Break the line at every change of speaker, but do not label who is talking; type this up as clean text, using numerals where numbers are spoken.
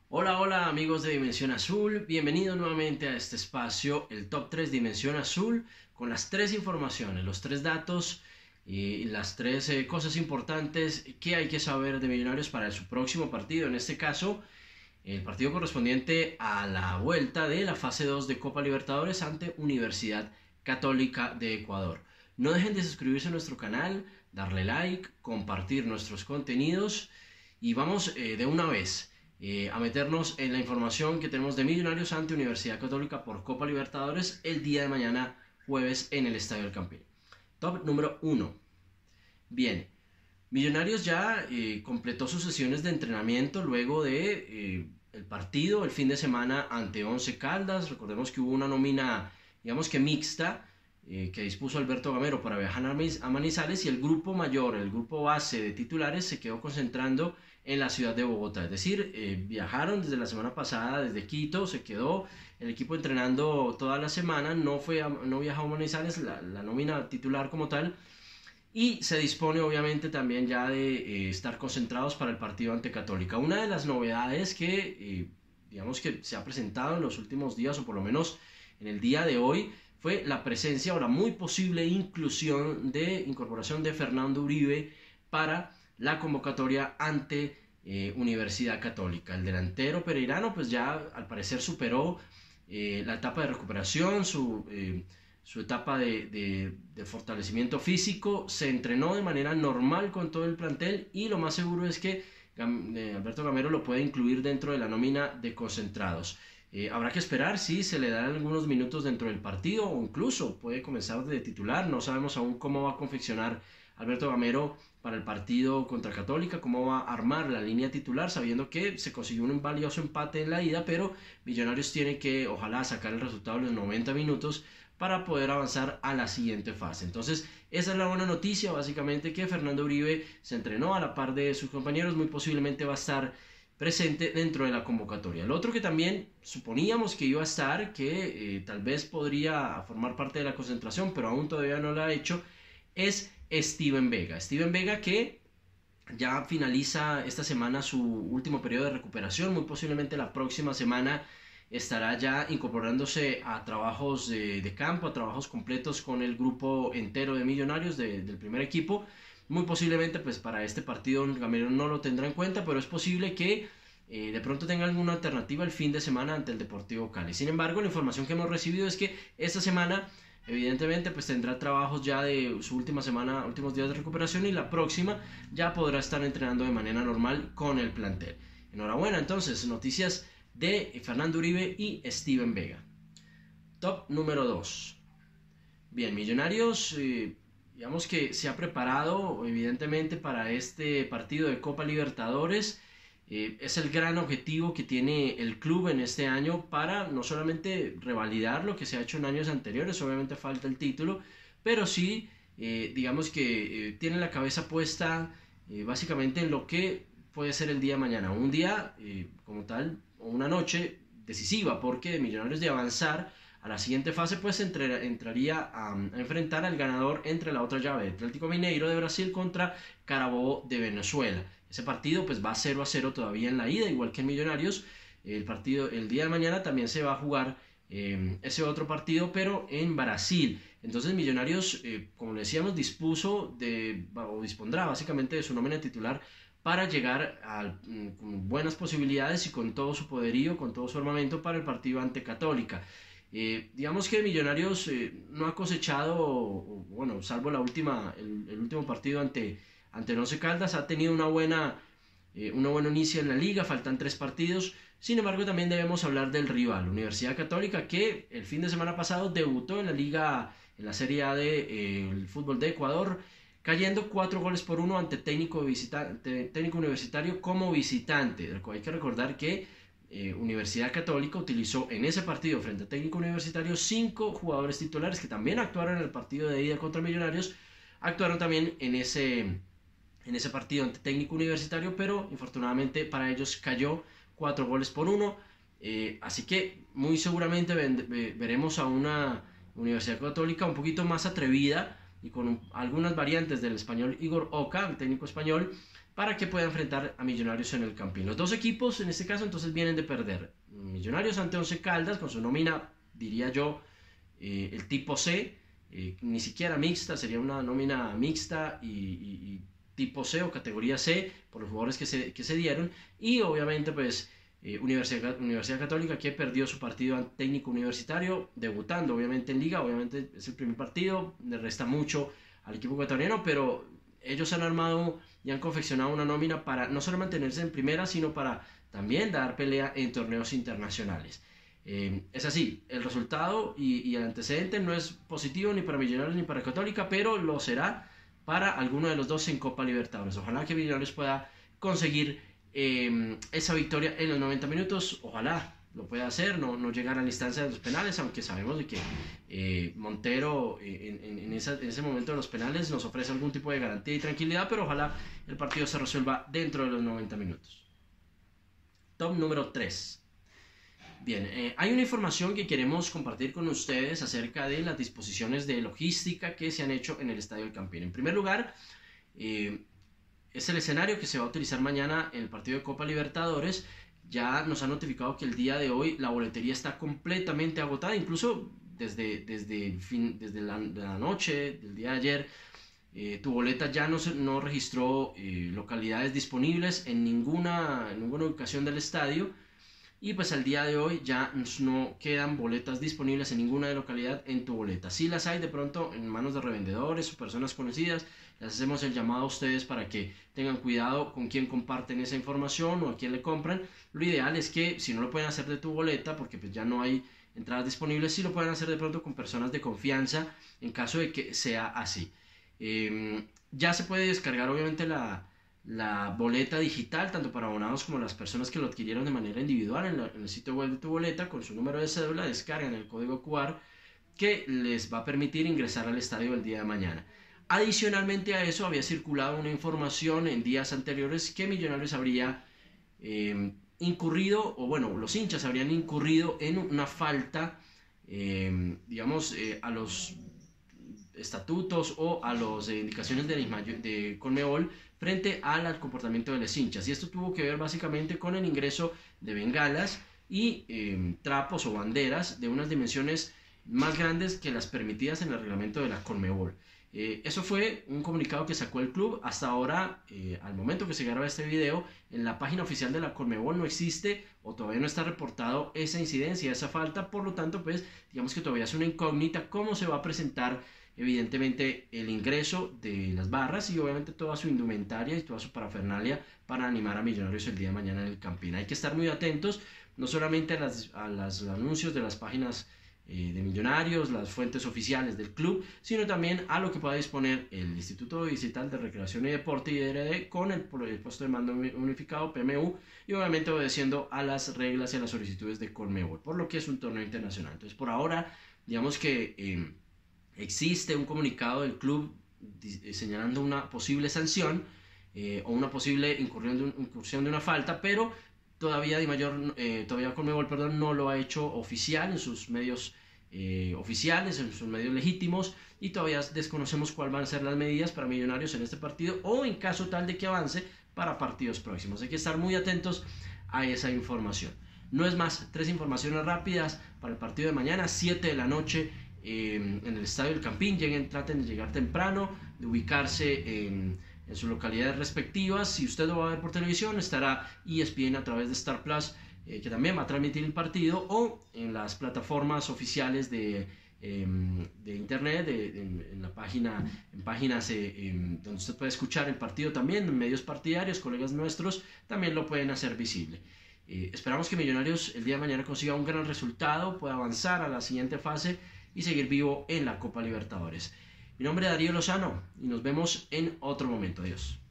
Hola, hola amigos de Dimensión Azul, bienvenidos nuevamente a este espacio, el Top 3 Dimensión Azul, con las tres informaciones, los tres datos y las tres cosas importantes que hay que saber de Millonarios para su próximo partido, en este caso el partido correspondiente a la vuelta de la fase 2 de Copa Libertadores ante Universidad Católica de Ecuador. No dejen de suscribirse a nuestro canal, darle like, compartir nuestros contenidos y vamos de una vez a meternos en la información que tenemos de Millonarios ante Universidad Católica por Copa Libertadores el día de mañana jueves en el Estadio del Campín. Top número 1. Bien, Millonarios ya completó sus sesiones de entrenamiento luego de el partido el fin de semana ante Once Caldas. Recordemos que hubo una nómina, digamos que mixta, que dispuso Alberto Gamero para viajar a Manizales, y el grupo mayor, el grupo base de titulares se quedó concentrando en la ciudad de Bogotá. Es decir, viajaron desde la semana pasada, desde Quito, se quedó el equipo entrenando toda la semana, no viajó a Manizales, la nómina titular como tal, y se dispone obviamente también ya de estar concentrados para el partido ante Católica. Una de las novedades que digamos que se ha presentado en los últimos días, o por lo menos en el día de hoy, fue la presencia o la muy posible incorporación de Fernando Uribe para la convocatoria ante Universidad Católica. El delantero pereirano pues ya al parecer superó la etapa de recuperación, su etapa de fortalecimiento físico, se entrenó de manera normal con todo el plantel y lo más seguro es que Alberto Gamero lo puede incluir dentro de la nómina de concentrados. Habrá que esperar si se le dan algunos minutos dentro del partido o incluso puede comenzar de titular. No sabemos aún cómo va a confeccionar Alberto Gamero para el partido contra Católica, cómo va a armar la línea titular, sabiendo que se consiguió un valioso empate en la ida, pero Millonarios tiene que ojalá sacar el resultado en los 90 minutos para poder avanzar a la siguiente fase. Entonces, esa es la buena noticia, básicamente, que Fernando Uribe se entrenó a la par de sus compañeros, muy posiblemente va a estar presente dentro de la convocatoria. El otro que también suponíamos que iba a estar, que tal vez podría formar parte de la concentración, pero aún todavía no lo ha hecho, es Steven Vega. Steven Vega que ya finaliza esta semana su último periodo de recuperación, muy posiblemente la próxima semana estará ya incorporándose a trabajos de campo, a trabajos completos con el grupo entero de Millonarios del primer equipo. Muy posiblemente pues para este partido Gamero no lo tendrá en cuenta, pero es posible que de pronto tenga alguna alternativa el fin de semana ante el Deportivo Cali. Sin embargo, la información que hemos recibido es que esta semana evidentemente pues tendrá trabajos ya de su última semana, últimos días de recuperación, y la próxima ya podrá estar entrenando de manera normal con el plantel. Enhorabuena entonces, noticias de Fernando Uribe y Steven Vega. Top número 2. Bien, Millonarios digamos que se ha preparado evidentemente para este partido de Copa Libertadores. Es el gran objetivo que tiene el club en este año para no solamente revalidar lo que se ha hecho en años anteriores, obviamente falta el título, pero sí, digamos que tiene la cabeza puesta básicamente en lo que puede ser el día de mañana, un día como tal, o una noche decisiva, porque Millonarios de avanzar a la siguiente fase pues entraría a enfrentar al ganador entre la otra llave, Atlético Mineiro de Brasil contra Carabobo de Venezuela. Ese partido pues va 0-0 todavía en la ida, igual que en Millonarios. El partido el día de mañana también se va a jugar ese otro partido, pero en Brasil. Entonces Millonarios, como le decíamos, dispondrá básicamente de su nómina titular para llegar con buenas posibilidades y con todo su poderío, con todo su armamento para el partido ante Católica. Digamos que Millonarios no ha cosechado, bueno, salvo el último partido ante Once Caldas, ha tenido una buena inicio en la liga, faltan 3 partidos. Sin embargo, también debemos hablar del rival, Universidad Católica, que el fin de semana pasado debutó en la liga, en la Serie A del fútbol de Ecuador, cayendo 4-1 ante técnico universitario como visitante. Hay que recordar que Universidad Católica utilizó en ese partido frente a técnico universitario 5 jugadores titulares que también actuaron en el partido de ida contra Millonarios, actuaron también en ese partido ante técnico universitario, pero infortunadamente para ellos cayó 4-1. Así que muy seguramente veremos a una Universidad Católica un poquito más atrevida y con algunas variantes del español Igor Oca, el técnico español, para que pueda enfrentar a Millonarios en el Campín. Los dos equipos en este caso entonces vienen de perder. Millonarios ante Once Caldas con su nómina, diría yo, el tipo C, ni siquiera mixta, sería una nómina mixta y tipo C o categoría C por los jugadores que se dieron, y obviamente pues Universidad Católica, que perdió su partido ante Técnico Universitario, debutando obviamente en Liga. Obviamente es el primer partido, le resta mucho al equipo ecuatoriano, pero ellos han armado y han confeccionado una nómina para no solo mantenerse en primera, sino para también dar pelea en torneos internacionales. Es así, el resultado y el antecedente no es positivo ni para Millonarios ni para Católica, pero lo será para alguno de los dos en Copa Libertadores. Ojalá que Millonarios pueda conseguir esa victoria en los 90 minutos, ojalá lo pueda hacer, no llegar a la instancia de los penales, aunque sabemos de que Montero en ese momento de los penales nos ofrece algún tipo de garantía y tranquilidad, pero ojalá el partido se resuelva dentro de los 90 minutos. Top número 3. Bien, hay una información que queremos compartir con ustedes acerca de las disposiciones de logística que se han hecho en el Estadio del Campín. En primer lugar, es el escenario que se va a utilizar mañana en el partido de Copa Libertadores. Ya nos han notificado que el día de hoy la boletería está completamente agotada, incluso desde la noche del día de ayer. Tu boleta ya no registró localidades disponibles en ninguna ubicación del estadio, y pues al día de hoy ya no quedan boletas disponibles en ninguna localidad en tu boleta. Si las hay de pronto en manos de revendedores o personas conocidas, les hacemos el llamado a ustedes para que tengan cuidado con quién comparten esa información o a quién le compran. Lo ideal es que si no lo pueden hacer de tu boleta, porque pues ya no hay entradas disponibles, sí lo pueden hacer de pronto con personas de confianza en caso de que sea así. Ya se puede descargar obviamente la boleta digital, tanto para abonados como las personas que lo adquirieron de manera individual en el sitio web de tu boleta. Con su número de cédula descargan el código QR que les va a permitir ingresar al estadio el día de mañana. Adicionalmente a eso, había circulado una información en días anteriores que Millonarios habría incurrido, o bueno, los hinchas habrían incurrido en una falta, a los estatutos o a las indicaciones de Conmebol frente al comportamiento de los hinchas, y esto tuvo que ver básicamente con el ingreso de bengalas y trapos o banderas de unas dimensiones más grandes que las permitidas en el reglamento de la Conmebol. Eso fue un comunicado que sacó el club. Hasta ahora, al momento que se graba este video, en la página oficial de la Conmebol no existe o todavía no está reportado esa incidencia, esa falta. Por lo tanto, pues digamos que todavía es una incógnita cómo se va a presentar evidentemente el ingreso de las barras y obviamente toda su indumentaria y toda su parafernalia para animar a Millonarios el día de mañana en el Campín. Hay que estar muy atentos, no solamente a los anuncios de las páginas de Millonarios, las fuentes oficiales del club, sino también a lo que pueda disponer el Instituto Digital de Recreación y Deporte, IDRD, con el puesto de mando unificado, PMU, y obviamente obedeciendo a las reglas y a las solicitudes de Conmebol, por lo que es un torneo internacional. Entonces, por ahora, digamos que existe un comunicado del club señalando una posible sanción o una posible incursión de una falta, pero todavía Conmebol no lo ha hecho oficial en sus medios oficiales, en sus medios legítimos, y todavía desconocemos cuáles van a ser las medidas para Millonarios en este partido o en caso tal de que avance para partidos próximos. Hay que estar muy atentos a esa información. No es más, 3 informaciones rápidas para el partido de mañana, 7 de la noche en el Estadio del Campín. Traten de llegar temprano, de ubicarse en sus localidades respectivas. Si usted lo va a ver por televisión, estará ESPN a través de Star Plus, que también va a transmitir el partido, o en las plataformas oficiales de internet, en páginas donde usted puede escuchar el partido también, en medios partidarios, colegas nuestros también lo pueden hacer visible. Esperamos que Millonarios el día de mañana consiga un gran resultado, pueda avanzar a la siguiente fase y seguir vivo en la Copa Libertadores. Mi nombre es Darío Lozano y nos vemos en otro momento. Adiós.